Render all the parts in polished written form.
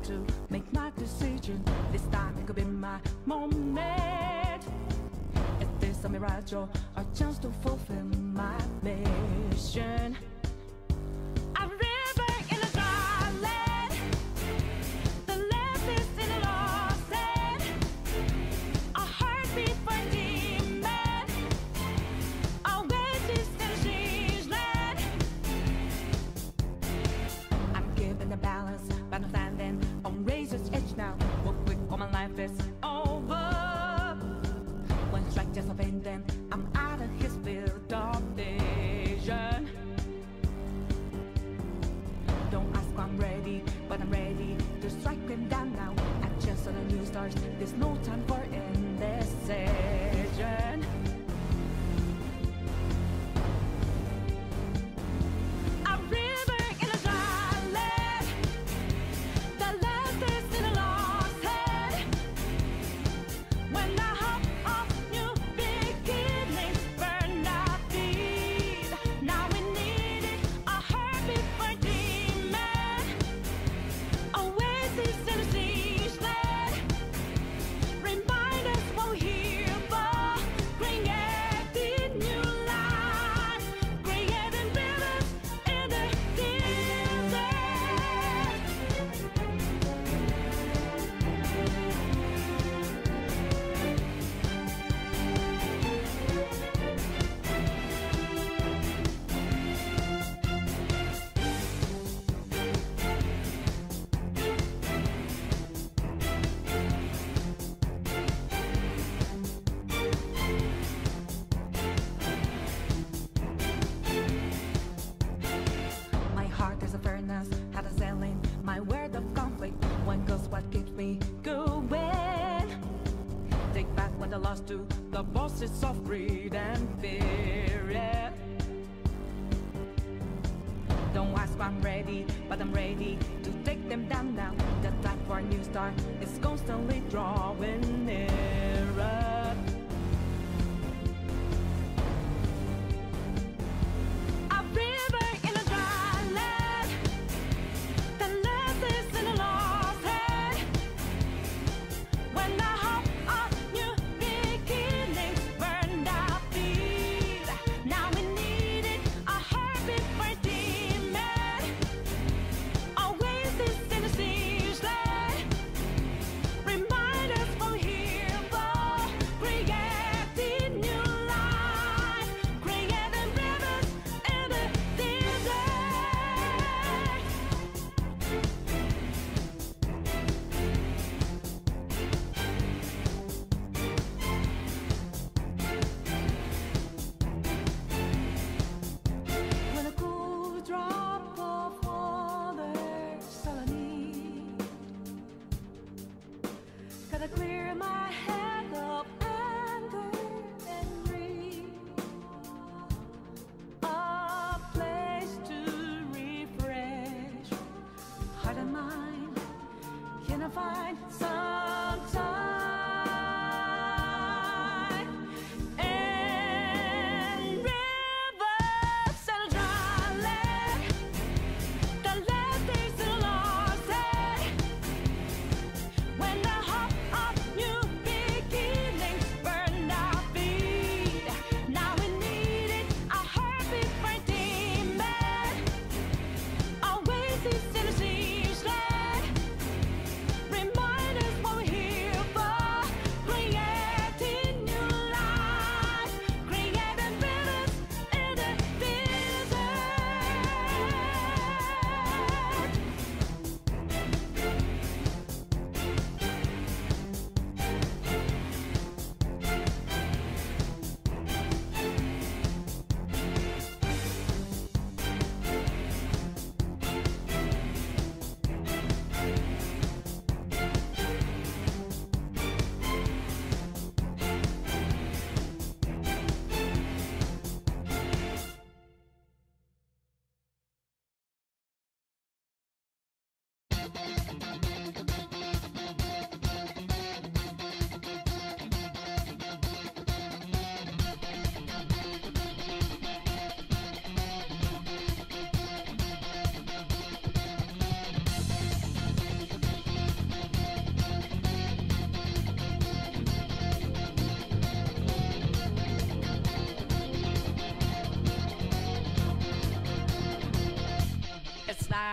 to make my decision. This time it could be my moment. Is this a mirage or a chance to fulfill my mission? A river in a dry land, the left is in a lost land, a heartbeat for a demon, a oasis in a strange land. I'm given the balance, but I'm standing on razor's edge now. Walk quick or my life is over. One strike just a pain, then I'm out of his field of vision. Don't ask why I'm ready, but I'm ready to strike him down now. I just saw the new stars, there's no time for indecision. A river in a dry land, the last is in a lost head. When the hope of new beginnings burned our feet, now we needed a heartbeat for demon, oasis in a siege land. Remind us what we're here for, creating new life, creating rivers in the desert. My heart is a furnace, had a selling my word of conflict. One goes what keeps me going. Take back what I lost to the bosses of greed and fear. Yeah. Don't ask why I'm ready, but I'm ready to take them down now. The time for a new start is constantly drawing nearer. A river in a dry land, the last is in a lost head. When the hope of new beginnings burned our feet, now we needed a heartbeat for a demon, oasis in a siege land. Remind us what we're here for, creating new life, creating rivers in the desert. When a cool drop of water's all I need, gotta clear my head of anger and greed. A place to refresh heart and mind. Can I find some time? And rivers and a dry land, the last days in a lost head. When the hope of new beginnings burned our feet, now we needed a heartbeat for a demon, oasis in a siege land. Remind us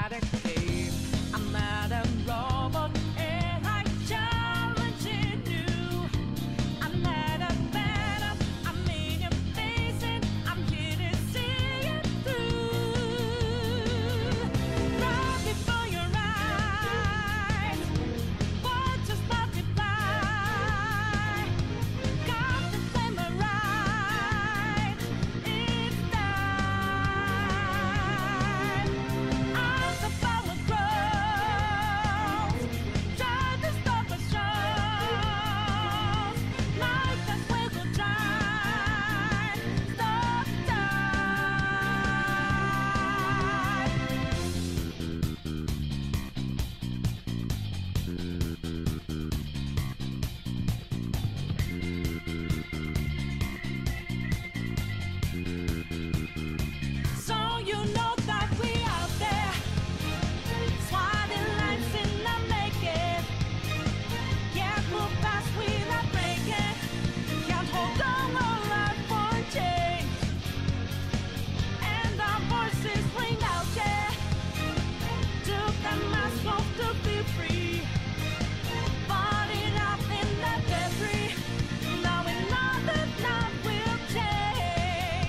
at a game. I'm at a robot and I challenging you. I'm at a battle, I'm in your face and I'm here to see it through. Right before your eyes, what just multiply? Got the flame right, it's time. As the power grows, try to stop us shows. Like the wheel will drive, stop so you know that we out there, swatting lines in the making. Yeah, move fast without breaking. Can't hold on our life for change. And our voices ring out, yeah. Took the mask off to be free. Fought it out in the debris. Now we know that love will change.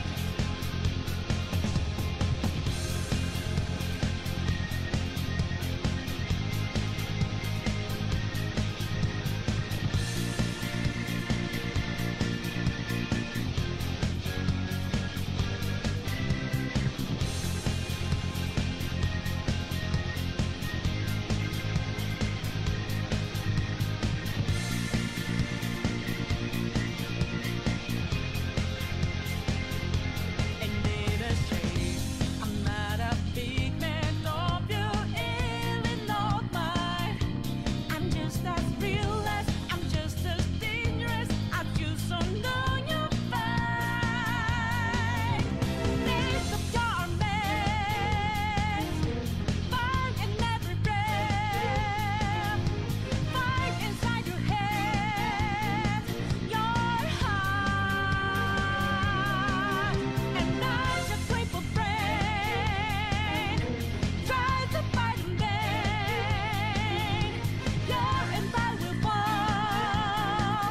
And in a shade, I'm not a big man of your Illinois mind. I'm just as real as, I'm just as dangerous as you, so know you're fine. Lift up your meds, fight in every breath, fight inside your head, your heart. And as a crippled brain tries to fight in vain, your empire will fall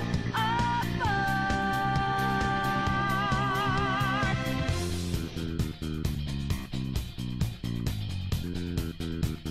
apart.